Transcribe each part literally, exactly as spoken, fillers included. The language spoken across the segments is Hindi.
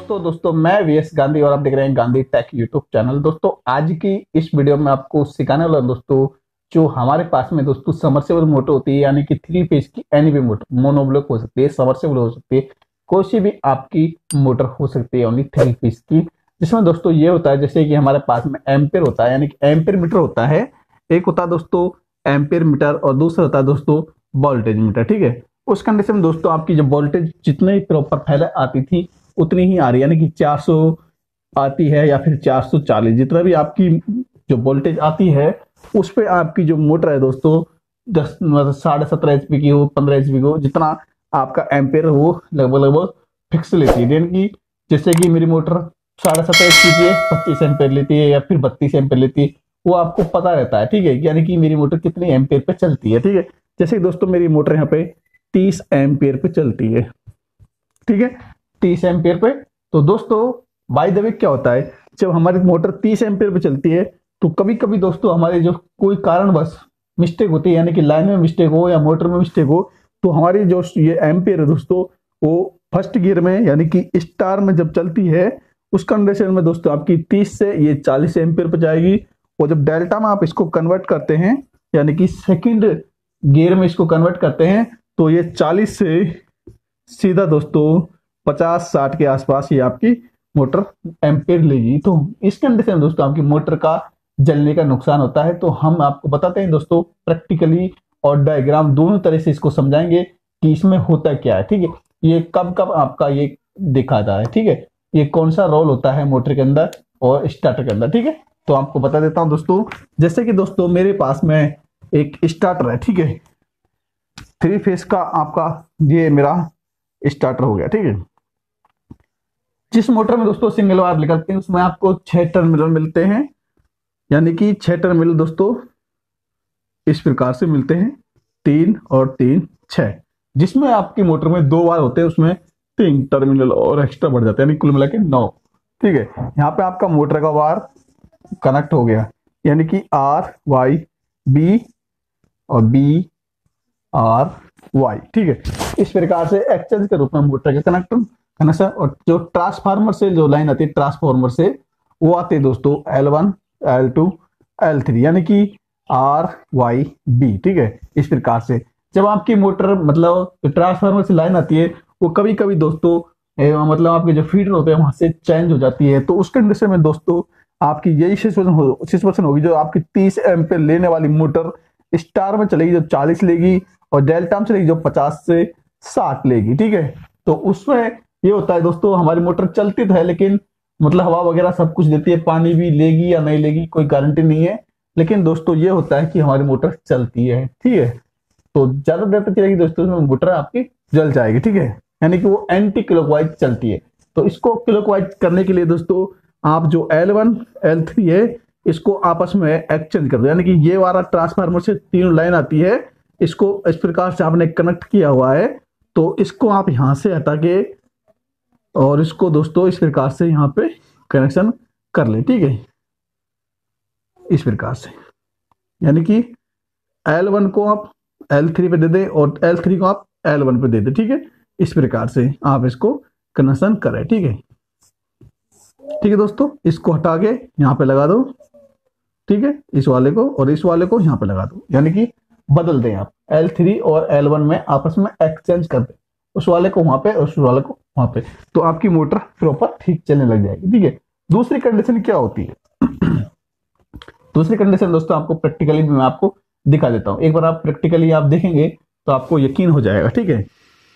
दोस्तों दोस्तों मैं वी एस गांधी और आप देख रहे हैं गांधी टेक यूट्यूब चैनल। दोस्तों आज की इस वीडियो में आपको सिखाने वाला हूं दोस्तों, जो हमारे पास में दोस्तों समर्सेबल मोटर होती है, यानी कि थ्री फेज की एनी भी मोटर, मोनोब्लॉक हो सकती है, समर्सेबल हो सकती है, कोई सी भी आपकी मोटर हो सकती है ओनली थ्री फेज की। जिसमें दोस्तों ये होता है जैसे कि हमारे पास में एम्पेयर होता है, यानी कि एम्पेयर मीटर होता है। एक होता है दोस्तों एम्पेयर मीटर और दूसरा होता है दोस्तों वोल्टेज मीटर। ठीक है, उस कंडीशन में दोस्तों आपकी जो वोल्टेज जितने प्रॉपर पहले आती थी उतनी ही आ रही है, यानी कि चार सौ आती है या फिर चार सौ चालीस, जितना भी आपकी जो वोल्टेज आती है उस पे आपकी जो मोटर है दोस्तों दस मतलब साढ़े सत्रह एचपी की हो, पंद्रह एचपी की हो, जितना आपका एम्पेयर हो वो लगभग लगभग फिक्स लेती है। यानी कि जैसे कि मेरी मोटर साढ़े सत्रह एचपी की है, पच्चीस एम्पेयर लेती है या फिर बत्तीस एम्पेयर लेती है, वो आपको पता रहता है। ठीक है, यानी कि मेरी मोटर कितनी एम्पेयर पे चलती है। ठीक है, जैसे दोस्तों मेरी मोटर यहाँ पे तीस एम्पेयर पे चलती है। ठीक है, तीस एम्पेयर पे। तो दोस्तों बाय द वे क्या होता है, जब हमारी मोटर तीस एम्पेयर पे चलती है तो कभी कभी दोस्तों हमारे जो कोई कारणवश मिस्टेक होती है, यानी कि लाइन में मिस्टेक हो या मोटर में मिस्टेक हो, तो हमारी जो ये एम्पेयर है दोस्तों वो फर्स्ट गियर में यानी कि स्टार में जब चलती है उस कंडीशन में दोस्तों आपकी तीस से ये चालीस एम्पेयर पे जाएगी। और जब डेल्टा में आप इसको कन्वर्ट करते हैं यानी कि सेकंड गियर में इसको कन्वर्ट करते हैं तो ये चालीस से सीधा दोस्तों पचास साठ के आसपास ये आपकी मोटर एम्पेयर लेगी। तो इस कंडीशन में दोस्तों आपकी मोटर का जलने का नुकसान होता है। तो हम आपको बताते हैं दोस्तों प्रैक्टिकली और डायग्राम दोनों तरह से इसको समझाएंगे कि इसमें होता क्या है। ठीक है, ये कब कब आपका ये दिखाता है। ठीक है, ये कौन सा रोल होता है मोटर के अंदर और स्टार्टर के अंदर। ठीक है, तो आपको बता देता हूं दोस्तों, जैसे कि दोस्तों मेरे पास में एक स्टार्टर है। ठीक है, थ्री फेस का आपका ये मेरा स्टार्टर हो गया। ठीक है, जिस मोटर में दोस्तों सिंगल वायर निकलते हैं उसमें आपको छह टर्मिनल मिलते हैं, यानी कि छह टर्मिनल दोस्तों इस प्रकार से मिलते हैं, तीन और तीन छह। जिसमें आपकी मोटर में दो वायर होते हैं उसमें तीन टर्मिनल और एक्स्ट्रा बढ़ जाते हैं, यानी कुल मिला के नौ। ठीक है, यहाँ पे आपका मोटर का वायर कनेक्ट हो गया, यानी कि आर वाई बी और बी आर वाई। ठीक है, इस प्रकार से एक्सचेंज के रूप में मोटर के कनेक्टर कनेक्शन। और जो ट्रांसफार्मर से जो लाइन आती है ट्रांसफार्मर से वो आते हैं दोस्तों L one L two L three, यानी कि आर वाई बी। ठीक है, इस प्रकार से जब आपकी मोटर मतलब ट्रांसफार्मर से लाइन आती है वो कभी कभी दोस्तों ए, मतलब आपके जो फीडर होते हैं वहां से चेंज हो जाती है। तो उस कंडीशन में दोस्तों आपकी यही सिचुएशन हो सिचुएशन होगी, जो आपकी तीस एम्पेयर लेने वाली मोटर स्टार में चलेगी जो चालीस लेगी और डेल्टा में चलेगी जो पचास से साठ लेगी। ठीक है, तो उसमें ये होता है दोस्तों हमारी मोटर चलती तो है लेकिन मतलब हवा वगैरह सब कुछ देती है, पानी भी लेगी या नहीं लेगी कोई गारंटी नहीं है, लेकिन दोस्तों ये होता है कि हमारी मोटर चलती है। ठीक है, तो ज्यादा देर तक चलेगी दोस्तों मोटर आपकी जल जाएगी। ठीक है, यानी कि वो एंटी क्लॉकवाइज चलती है। तो इसको क्लॉकवाइज करने के लिए दोस्तों आप जो एल वन एल थ्री है इसको आपस में एक्सचेंज कर दो, यानी कि ये वाला ट्रांसफार्मर से तीन लाइन आती है, इसको इस प्रकार से आपने कनेक्ट किया हुआ है, तो इसको आप यहां से हटा के और इसको दोस्तों इस प्रकार से यहाँ पे कनेक्शन कर ले। ठीक है, इस प्रकार से यानी कि एल वन को आप एल थ्री पे दे दे और एल थ्री को आप एल वन पे दे दे। ठीक है, इस प्रकार से आप इसको कनेक्शन करें। ठीक है, ठीक है दोस्तों, इसको हटा के यहाँ पे लगा दो। ठीक है, इस वाले को और इस वाले को यहाँ पे लगा दो, यानी कि बदल दें आप एल थ्री और एल वन में आपस में एक्सचेंज कर दें, उस वाले को वहां पे और उस वाले को वहां पे, तो आपकी मोटर प्रॉपर ठीक चलने लग जाएगी। ठीक है, दूसरी कंडीशन क्या होती है दूसरी कंडीशन दोस्तों आपको प्रैक्टिकली मैं आपको दिखा देता हूं, एक बार आप प्रैक्टिकली आप देखेंगे तो आपको यकीन हो जाएगा। ठीक है,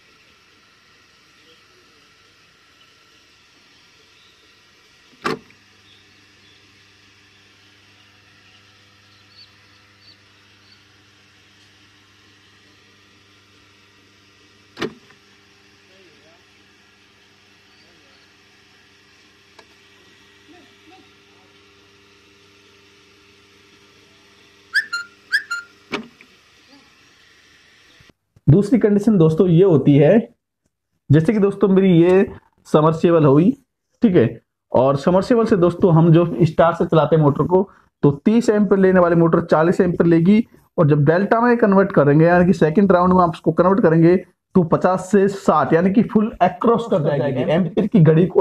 दूसरी कंडीशन दोस्तों ये होती है, जैसे कि दोस्तों मेरी ये समरसेबल हुई। ठीक है, और समरसेबल से दोस्तों हम जो स्टार से चलाते हैं मोटर को तो तीस एम्पीयर लेने वाली मोटर चालीस एम्पीयर लेगी, और जब डेल्टा में कन्वर्ट करेंगे यानी कि सेकंड राउंड में आप इसको कन्वर्ट करेंगे तो पचास से साठ यानी कि फुल अक्रॉस कर जाएगी, एम्पीयर की घड़ी को ही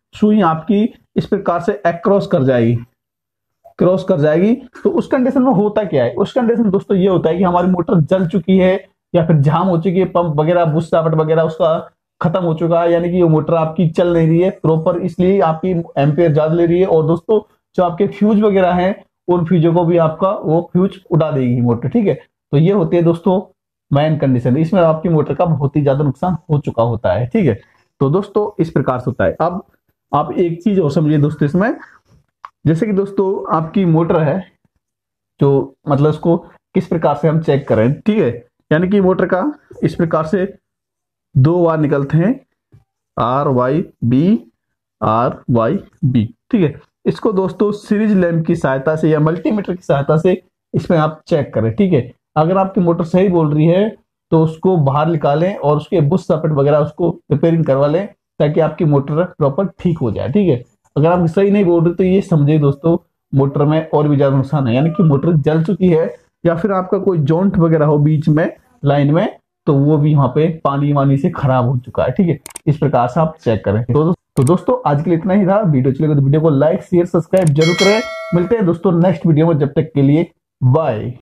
सुई आपकी इस प्रकार से अक्रॉस कर जाएगी, क्रॉस कर जाएगी। तो उस कंडीशन में होता क्या है, उस कंडीशन दोस्तों ये होता है कि हमारी मोटर जल चुकी है या फिर जाम हो चुकी है, पंप वगैरह बुश सापट वगैरह उसका खत्म हो चुका है, यानी कि ये मोटर आपकी चल नहीं रही है प्रॉपर, इसलिए आपकी एम्पियर ज्यादा ले रही है। और दोस्तों जो आपके फ्यूज वगैरह हैं उन फ्यूजों को भी आपका वो फ्यूज उड़ा देगी मोटर, ठीक है। तो ये होती है दोस्तों मेन कंडीशन, इसमें आपकी मोटर का बहुत ही ज्यादा नुकसान हो चुका होता है, ठीक है। तो दोस्तों इस प्रकार से होता है। अब आप एक चीज और समझिए दोस्तों इसमें, जैसे कि दोस्तों आपकी मोटर है जो मतलब उसको किस प्रकार से हम चेक करें, ठीक है। यानी कि मोटर का इस प्रकार से दो वार निकलते हैं, R Y B, R Y B, ठीक है। इसको दोस्तों सीरीज लैंप की सहायता से या मल्टीमीटर की सहायता से इसमें आप चेक करें, ठीक है। अगर आपकी मोटर सही बोल रही है तो उसको बाहर निकालें और उसके बुश सॉकेट वगैरह उसको रिपेयरिंग करवा लें ताकि आपकी मोटर प्रॉपर ठीक हो जाए, ठीक है। अगर आप सही नहीं बोल रहे तो ये समझिए दोस्तों मोटर में और भी ज्यादा नुकसान है, यानी कि मोटर जल चुकी है या फिर आपका कोई जॉइंट वगैरह हो बीच में लाइन में, तो वो भी वहां पे पानी वानी से खराब हो चुका है, ठीक है। इस प्रकार से आप चेक करें। तो, तो दोस्तों आज के लिए इतना ही था। वीडियो चलेगा तो वीडियो को लाइक शेयर सब्सक्राइब जरूर करें। मिलते हैं दोस्तों नेक्स्ट वीडियो में, जब तक के लिए बाय।